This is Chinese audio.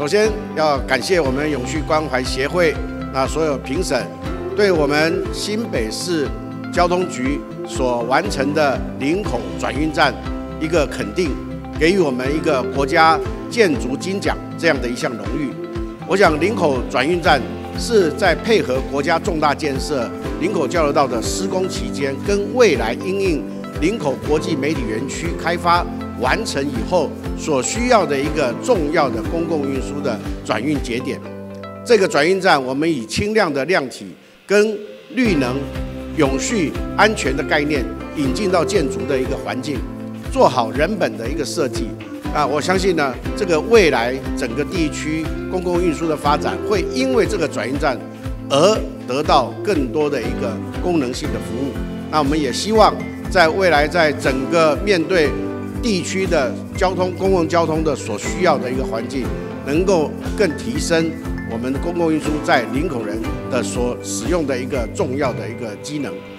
先要感谢我们永续关怀协会所有评审对我们新北市交通局所完成的林口转运站一个肯定，给予我们一个国家建筑金奖这样的一项荣誉。我想林口转运站是在配合国家重大建设林口交流道的施工期间，跟未来因应林口国际媒体园区开发完成以后所需要的一个重要的公共运输的转运节点。这个转运站，我们以轻量的量体跟绿能、永续、安全的概念引进到建筑的一个环境，做好人本的一个设计。我相信呢，这个未来整个地区公共运输的发展，会因为这个转运站而得到更多的一个功能性的服务。那我们也希望在未来，在整个面对地区的交通、公共交通的所需要的一个环境，能够更提升我们的公共运输在林口人的所使用的一个重要的一个机能。